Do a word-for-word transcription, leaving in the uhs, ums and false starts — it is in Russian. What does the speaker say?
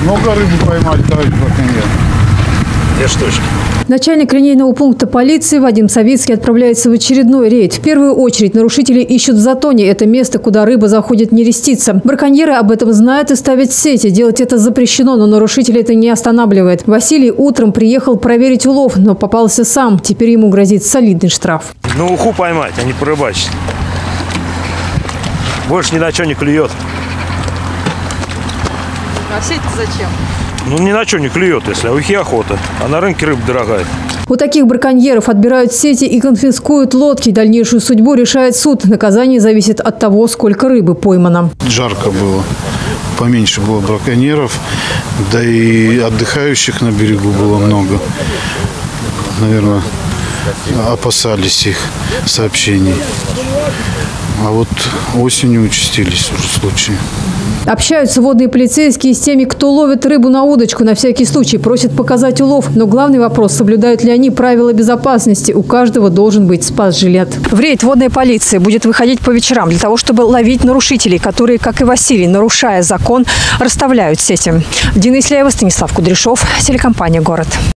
Много рыбы поймать, товарищ браконьер. Две штучки. Начальник линейного пункта полиции Вадим Савицкий отправляется в очередной рейд. В первую очередь нарушители ищут в затоне. Это место, куда рыба заходит нереститься. Браконьеры об этом знают и ставят сети. Делать это запрещено, но нарушителей это не останавливает. Василий утром приехал проверить улов, но попался сам. Теперь ему грозит солидный штраф. На уху поймать, а не порыбачить. Больше ни на что не клюет. А сеть зачем? Ну, ни на что не клюет, если а ухи охота. А на рынке рыба дорогая. У таких браконьеров отбирают сети и конфискуют лодки. Дальнейшую судьбу решает суд. Наказание зависит от того, сколько рыбы поймано. Жарко было. Поменьше было браконьеров. Да и отдыхающих на берегу было много. Наверное, опасались их сообщений. А вот осенью участились уже случаи. Общаются водные полицейские с теми, кто ловит рыбу на удочку. На всякий случай просят показать улов. Но главный вопрос – соблюдают ли они правила безопасности. У каждого должен быть спас-жилет. В рейд водная полиция будет выходить по вечерам для того, чтобы ловить нарушителей, которые, как и Василий, нарушая закон, расставляют сети. Дина Исляева, Станислав Кудряшов, телекомпания «Город».